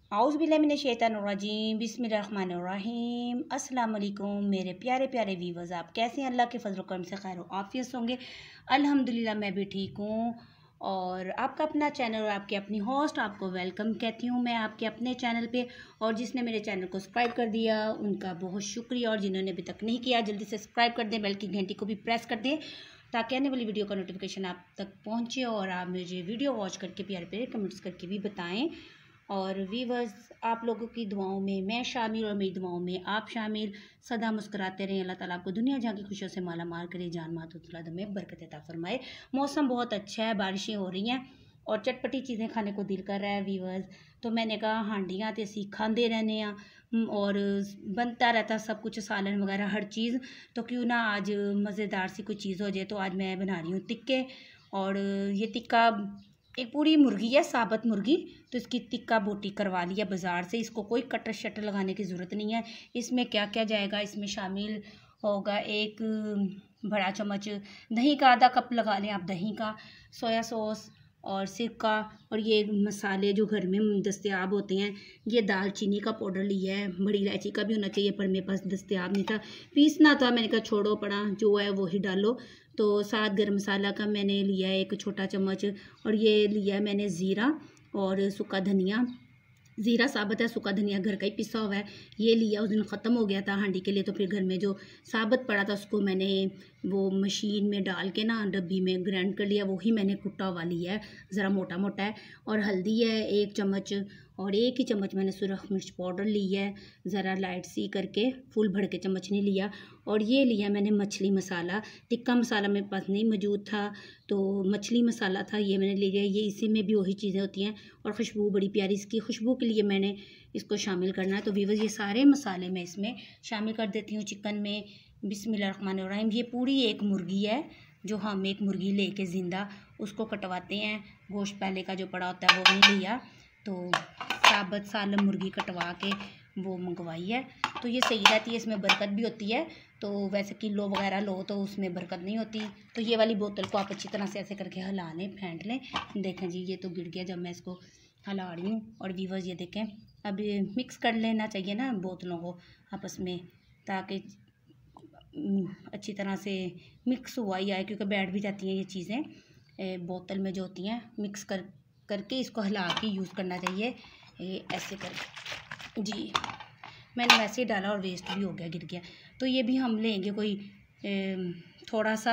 औज़ुबिल्लाहिमिनश्शैतानिर्रजीम बिस्मिल्लाहिर्रहमानिर्रहीम। अस्सलाम वालेकुम मेरे प्यारे प्यारे व्यूवर्स, आप कैसे हैं? अल्लाह के फजल करम से खैर आफियत होंगे। अल्हम्दुलिल्लाह मैं भी ठीक हूँ। और आपका अपना चैनल और आपकी अपनी होस्ट आपको वेलकम कहती हूँ मैं आपके अपने चैनल पे। और जिसने मेरे चैनल को सब्सक्राइब कर दिया उनका बहुत शुक्रिया, और जिन्होंने अभी तक नहीं किया जल्दी से सब्सक्राइब कर दें, बेल की घंटी को भी प्रेस कर दें ताकि आने वाली वीडियो का नोटिफिकेशन आप तक पहुँचे और आप मुझे वीडियो वॉच करके प्यारे प्यारे कमेंट्स करके भी बताएं। और वीवर्स, आप लोगों की दुआओं में मैं शामिल और मेरी दुआओं में आप शामिल। सदा मुस्कुराते रहें। अल्लाह ताला आपको दुनिया जहाँ की खुशियों से माला माल करे, जान मात में बरकत अता फरमाए। मौसम बहुत अच्छा है, बारिशें हो रही हैं और चटपटी चीज़ें खाने को दिल कर रहा है वीवर्स। तो मैंने कहा हांडियाँ तो असी खाते रहने और बनता रहता सब कुछ, सालन वगैरह हर चीज़, तो क्यों ना आज मज़ेदार सी कोई चीज़ हो जाए। तो आज मैं बना रही हूँ टिक्के। और ये टिक्का एक पूरी मुर्गी है, साबुत मुर्गी, तो इसकी टिक्का बोटी करवा लिया बाज़ार से। इसको कोई कटर शटर लगाने की ज़रूरत नहीं है। इसमें क्या क्या जाएगा, इसमें शामिल होगा एक बड़ा चम्मच दही का, आधा कप लगा लें आप दही का, सोया सॉस और सिरका, और ये मसाले जो घर में दस्तयाब होते हैं। ये दालचीनी का पाउडर लिया है, बड़ी इलायची का भी होना चाहिए पर मेरे पास दस्तयाब नहीं था, पीसना था। मैंने कहा छोड़ो पड़ा, जो है वही डालो। तो साथ गर्म मसाला का मैंने लिया है 1 छोटा चम्मच, और ये लिया है मैंने ज़ीरा और सूखा धनिया। ज़ीरा साबुत है, सूखा धनिया घर का ही पिसा हुआ है। ये लिया, उस दिन ख़त्म हो गया था हांडी के लिए, तो फिर घर में जो साबुत पड़ा था उसको मैंने वो मशीन में डाल के ना डब्बी में ग्राइंड कर लिया। वही मैंने कुटा हुआ लिया है, ज़रा मोटा मोटा है। और हल्दी है 1 चम्मच, और 1 ही चम्मच मैंने सुरख मिर्च पाउडर ली है, ज़रा लाइट सी करके, फुल भर के चम्मच नहीं लिया। और ये लिया मैंने मछली मसाला, टिक्का मसाला मेरे पास नहीं मौजूद था तो मछली मसाला था, ये मैंने ले लिया। ये इसी में भी वही चीज़ें होती हैं और खुशबू बड़ी प्यारी, इसकी खुशबू के लिए मैंने इसको शामिल करना है। तो व्यूअर्स, ये सारे मसाले मैं इसमें शामिल कर देती हूँ चिकन में। बिस्मिल्लाहिर्रहमानिर्रहीम। ये पूरी एक मुर्गी है, जो हम एक मुर्गी लेके ज़िंदा उसको कटवाते हैं। गोश्त पहले का जो पड़ा होता है वो नहीं लिया, तो साबुत सालम मुर्गी कटवा के वो मंगवाई है। तो ये सही रहती है, इसमें बरकत भी होती है। तो वैसे किलो वगैरह लो तो उसमें बरकत नहीं होती। तो ये वाली बोतल को आप अच्छी तरह से ऐसे करके हिला लें, फेंट लें। देखें जी, ये तो गिर गया जब मैं इसको हिला रही हूँ। और व्यूअर्स ये देखें, अब ये मिक्स कर लेना चाहिए ना बोतलों को आपस में, ताकि अच्छी तरह से मिक्स हुआ ही आए, क्योंकि बैठ भी जाती हैं ये चीज़ें बोतल में जो होती हैं। मिक्स करके इसको हिला के यूज़ करना चाहिए, ये ऐसे कर जी। मैंने वैसे ही डाला और वेस्ट भी हो गया, गिर गया। तो ये भी हम लेंगे कोई थोड़ा सा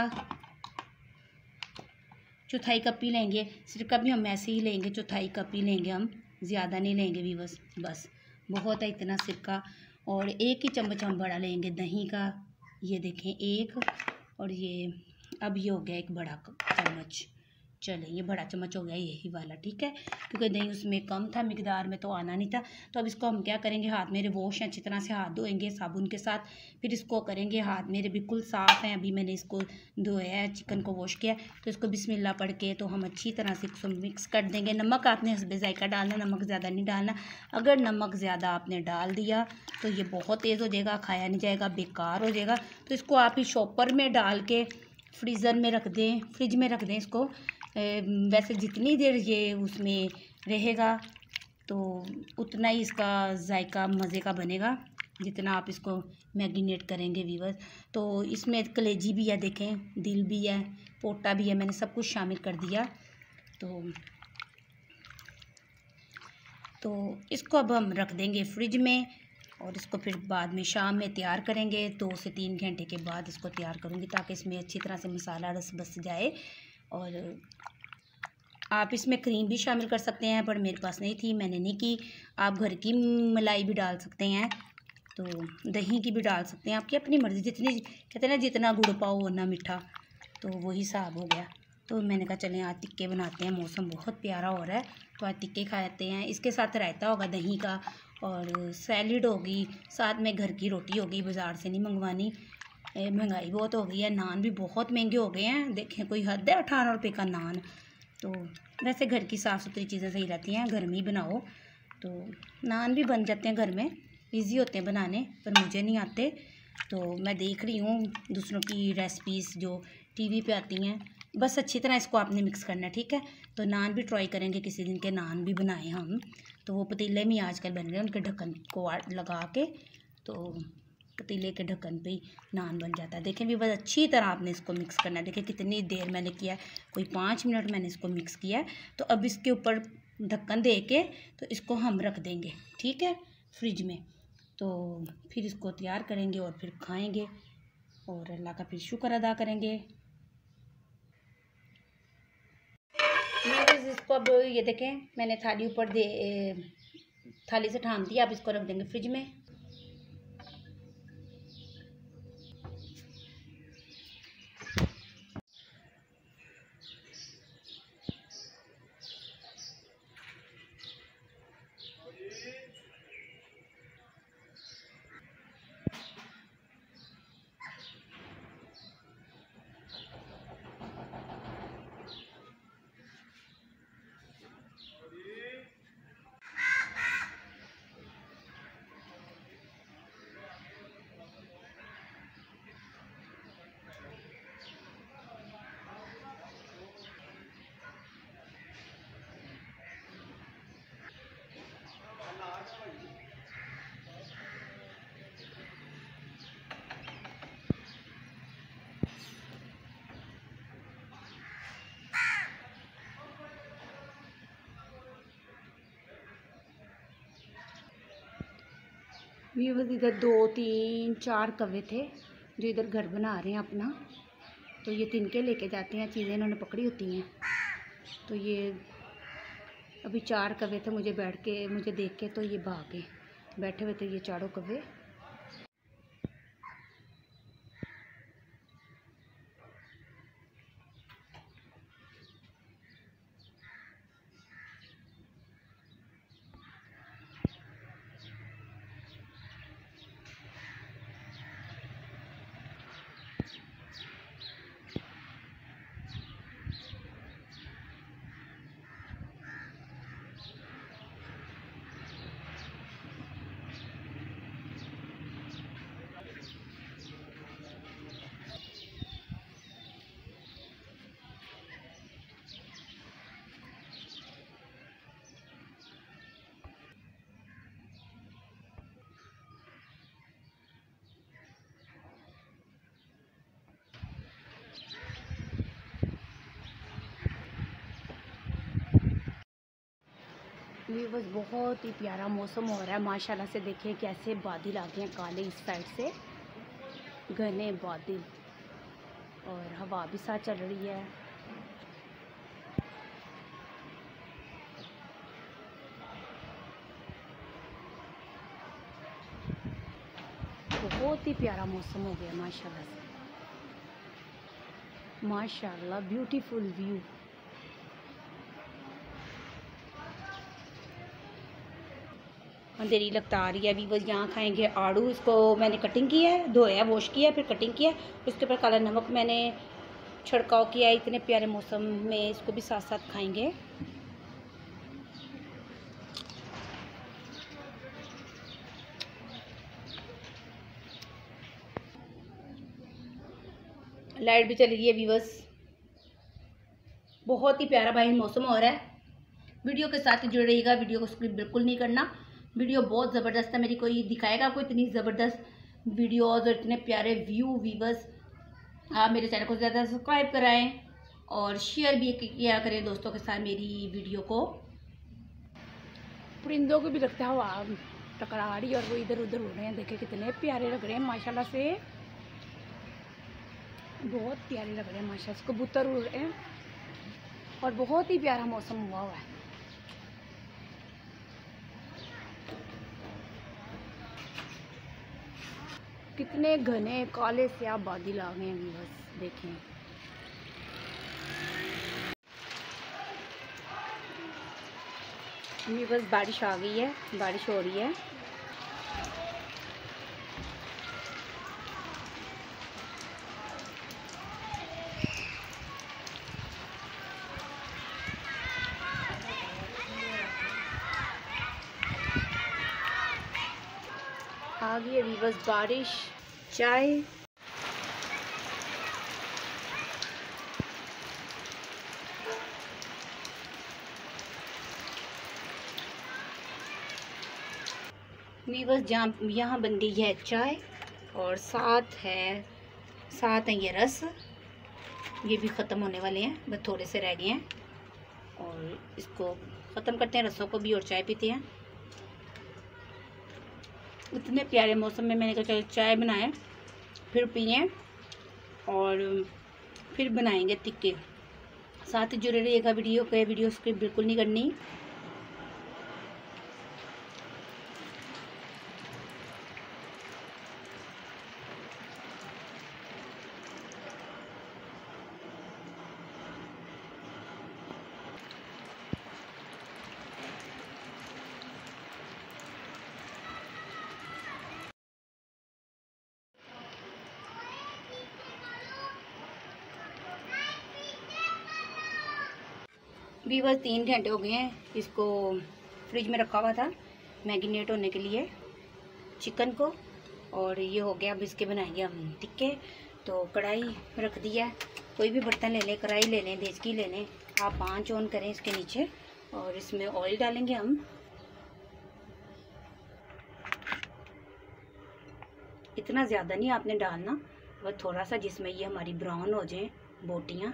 चौथाई कप ही लेंगे। सिरका भी हम ऐसे ही लेंगे, चौथाई कप ही लेंगे हम, ज़्यादा नहीं लेंगे भी, बस बहुत है इतना सिरका। और 1 ही चम्मच हम बड़ा लेंगे दही का, ये देखें 1। और ये अब ये हो गया 1 बड़ा चम्मच। चले, ये बड़ा चम्मच हो गया यही वाला, ठीक है, क्योंकि दही उसमें कम था मिकदार में तो आना नहीं था। तो अब इसको हम क्या करेंगे, हाथ मेरे वॉश हैं, अच्छी तरह से हाथ धोएंगे साबुन के साथ, फिर इसको करेंगे। हाथ मेरे बिल्कुल साफ़ हैं, अभी मैंने इसको धोया है, चिकन को वॉश किया। तो इसको बिस्मिल्लाह पढ़ के तो हम अच्छी तरह से इसको मिक्स कर देंगे। नमक आपने हस्बे ज़ायका डालना, नमक ज़्यादा नहीं डालना। अगर नमक ज़्यादा आपने डाल दिया तो ये बहुत तेज़ हो जाएगा, खाया नहीं जाएगा, बेकार हो जाएगा। तो इसको आप ही शॉपर में डाल के फ्रीज़र में रख दें, फ्रिज में रख दें इसको। वैसे जितनी देर ये उसमें रहेगा तो उतना ही इसका जायका मज़े का बनेगा, जितना आप इसको मैरिनेट करेंगे व्यूअर्स। तो इसमें कलेजी भी है, देखें दिल भी है, पोटा भी है, मैंने सब कुछ शामिल कर दिया। तो इसको अब हम रख देंगे फ्रिज में, और इसको फिर बाद में शाम में तैयार करेंगे। 2 से 3 घंटे के बाद इसको तैयार करूँगी, ताकि इसमें अच्छी तरह से मसाला रस बस जाए। और आप इसमें क्रीम भी शामिल कर सकते हैं, पर मेरे पास नहीं थी, मैंने नहीं की। आप घर की मलाई भी डाल सकते हैं, तो दही की भी डाल सकते हैं, आपकी अपनी मर्ज़ी। जितनी कहते हैं ना, जितना गुड़ पाओ उतना मीठा, तो वही हिसाब हो गया। तो मैंने कहा चलें आज टिक्के बनाते हैं, मौसम बहुत प्यारा हो रहा है तो आज टिक्के खाते हैं। इसके साथ रायता होगा दही का, और सैलिड होगी, साथ में घर की रोटी होगी, बाज़ार से नहीं मंगवानी। महंगाई बहुत हो गई है, नान भी बहुत महंगे हो गए हैं, देखें कोई हद है 18 रुपये का नान। तो वैसे घर की साफ़ सुथरी चीज़ें सही रहती हैं, घर में ही बनाओ तो नान भी बन जाते हैं घर में, इजी होते हैं बनाने, पर मुझे नहीं आते। तो मैं देख रही हूँ दूसरों की रेसिपीज़ जो टीवी पे आती हैं, बस अच्छी तरह इसको आपने मिक्स करना है, ठीक है। तो नान भी ट्राई करेंगे किसी दिन के, नान भी बनाएं हम। तो वो पतीले में आजकल बन रहे हैं, उनके ढक्कन को लगा के तो पतीले के ढक्कन पे ही नान बन जाता है। देखें भी बस अच्छी तरह आपने इसको मिक्स करना है। देखिए कितनी देर मैंने किया है, कोई 5 मिनट मैंने इसको मिक्स किया है। तो अब इसके ऊपर ढक्कन दे के तो इसको हम रख देंगे, ठीक है, फ्रिज में। तो फिर इसको तैयार करेंगे और फिर खाएंगे और अल्लाह का फिर शुक्र अदा करेंगे। इसको अब ये देखें मैंने थाली ऊपर थाली से ठान दिया। अब इसको रख देंगे फ्रिज में। व्यूअर्स इधर 2 3 4 कौवे थे जो इधर घर बना रहे हैं अपना। तो ये तिनके लेके जाते हैं, चीज़ें इन्होंने पकड़ी होती हैं। तो ये अभी 4 कौवे थे, मुझे देख के तो ये भागे, बैठे हुए थे ये चारों कौवे। व्यूअर्स बहुत ही प्यारा मौसम हो रहा है माशाल्लाह से। देखिए कैसे बादल आ गए हैं काले, इस साइड से घने बादल और हवा भी साथ चल रही है। बहुत ही प्यारा मौसम हो गया माशाल्लाह से, माशाल्लाह ब्यूटीफुल व्यू। अंधेरी लगता आ रही है। अभी बस यहाँ खाएंगे आड़ू। इसको मैंने कटिंग किया है, धोया, वॉश किया, फिर कटिंग किया, उसके ऊपर काला नमक मैंने छिड़काव किया है। इतने प्यारे मौसम में इसको भी साथ साथ खाएंगे। लाइट भी चली गई है व्यूअर्स। बहुत ही प्यारा भाई मौसम हो रहा है। वीडियो के साथ जुड़े रहिएगा, वीडियो को स्किप बिल्कुल नहीं करना। वीडियो बहुत ज़बरदस्त है मेरी, कोई दिखाएगा आपको इतनी ज़बरदस्त वीडियोज़ और इतने प्यारे व्यू। व्यूअर्स आप मेरे चैनल को ज़्यादा सब्सक्राइब कराएं और शेयर भी किया करें दोस्तों के साथ मेरी वीडियो को। परिंदों को भी लगता है हवा टकरा रही और वो इधर उधर हो रहे हैं। देखिए कितने प्यारे लग रहे हैं माशाल्लाह से, बहुत प्यारे लग रहे हैं माशाल्लाह से। कबूतर उड़ रहे हैं और बहुत ही प्यारा मौसम हुआ है। कितने घने काले से आप बादल आ गए हैं बस देखें। ये बस बारिश आ गई है, बारिश हो रही है। आ गई है बस बारिश, चाय। वीवर्स जहाँ यहाँ बन गई है चाय और साथ है ये रस। ये भी ख़त्म होने वाले हैं, बस थोड़े से रह गए हैं और इसको ख़त्म करते हैं, रसों को भी, और चाय पीते हैं। इतने प्यारे मौसम में मैंने कहा चलो चाय बनाएं, फिर पिए और फिर बनाएंगे टिक्के। साथ ही जुड़े रहिएगा वीडियो स्किप बिल्कुल नहीं करनी। वीवर्स 3 घंटे हो गए हैं, इसको फ्रिज में रखा हुआ था मैरिनेट होने के लिए चिकन को, और ये हो गया। अब इसके बनाएंगे हम टिक्के। तो कढ़ाई रख दिया, कोई भी बर्तन ले लें, कढ़ाई ले लें, देचकी ले लें, आप आंच ऑन करें इसके नीचे, और इसमें ऑयल डालेंगे हम। इतना ज़्यादा नहीं आपने डालना, बस थोड़ा सा, जिसमें ये हमारी ब्राउन हो जाए बोटियाँ,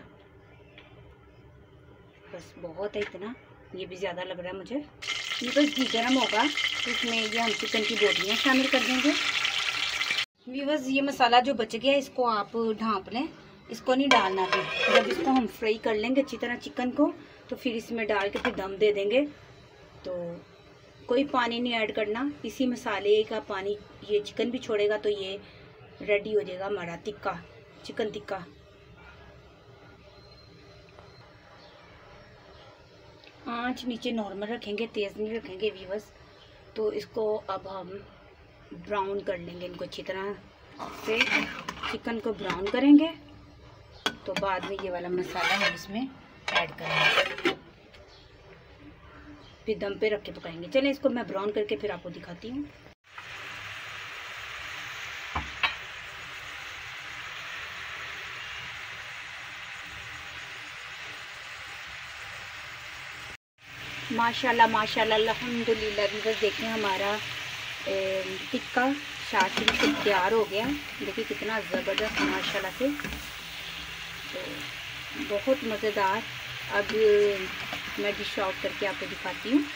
बस बहुत है इतना, ये भी ज़्यादा लग रहा है मुझे। ये बस घी गर्म होगा तो इसमें ये हम चिकन की बोटियाँ शामिल कर देंगे। वीवर्स ये मसाला जो बच गया इसको आप ढाँप लें, इसको नहीं डालना अभी। जब इसको हम फ्राई कर लेंगे अच्छी तरह चिकन को, तो फिर इसमें डाल के फिर दम दे देंगे। तो कोई पानी नहीं ऐड करना, इसी मसाले का पानी ये चिकन भी छोड़ेगा, तो ये रेडी हो जाएगा हमारा टिक्का, चिकन टिक्का। आंच नीचे नॉर्मल रखेंगे, तेज़ नहीं रखेंगे वीवर्स। तो इसको अब हम ब्राउन कर लेंगे, इनको अच्छी तरह से चिकन को ब्राउन करेंगे। तो बाद में ये वाला मसाला हम इसमें ऐड करेंगे, फिर दम पे रख के पकाएंगे। चलें इसको मैं ब्राउन करके फिर आपको दिखाती हूँ। माशाल्लाह माशाल्लाह अल्हम्दुलिल्लाह। वीवर्स देखें हमारा टिक्का शाही से तैयार हो गया। देखिए कितना ज़बरदस्त माशाल्लाह से, तो बहुत मज़ेदार। अब मैं डिश आउट करके आपको दिखाती हूँ।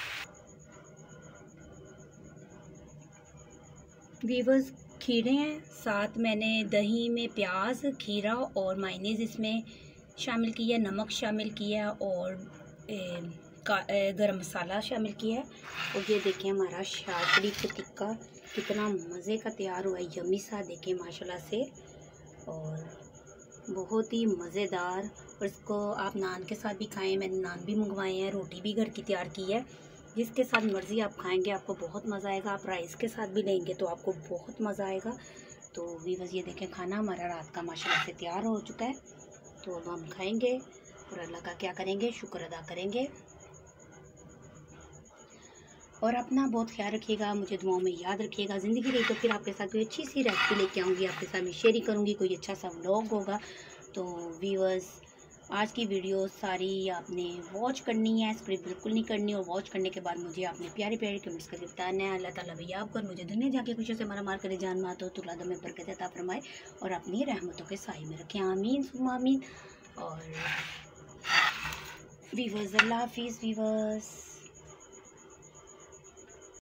वीवर्स खीरे हैं, साथ मैंने दही में प्याज, खीरा और मायनीज़ इसमें शामिल किया, नमक शामिल किया और गरम मसाला शामिल किया है। और ये देखें हमारा शाही टिक्का कितना मज़े का तैयार हुआ है, यम्मी सा। देखें माशाल्लाह से, और बहुत ही मज़ेदार। और इसको आप नान के साथ भी खाएं, मैंने नान भी मंगवाए हैं, रोटी भी घर की तैयार की है। जिसके साथ मर्ज़ी आप खाएंगे आपको बहुत मज़ा आएगा। आप राइस के साथ भी लेंगे तो आपको बहुत मज़ा आएगा। तो वीवर्स ये देखें खाना हमारा रात का माशाल्लाह से तैयार हो चुका है। तो अब हम खाएंगे और अल्लाह का क्या करेंगे, शुक्र अदा करेंगे। और अपना बहुत ख्याल रखिएगा, मुझे दुआओं में याद रखिएगा। ज़िंदगी रही तो फिर आपके साथ कोई अच्छी सी रेसिपी लेके आऊँगी, आपके साथ मैं शेयर करूँगी, कोई अच्छा सा व्लॉग होगा। तो व्यूअर्स आज की वीडियो सारी आपने वॉच करनी है, स्क्रिप्ट बिल्कुल नहीं करनी। और वॉच करने के बाद मुझे आपने प्यारे प्यारे कमेंट्स करके बताना है। अल्लाह ताला भैया आपको मुझे दुनिया जाके खुशियों से मारा मार करे, जान मात हो तुला में बरकत अता फरमाए और अपनी रहमतों के साए में रखें, आमीन सुम्मा आमीन। और वीवर्स अल्लाह हाफिज़ वीवर्स।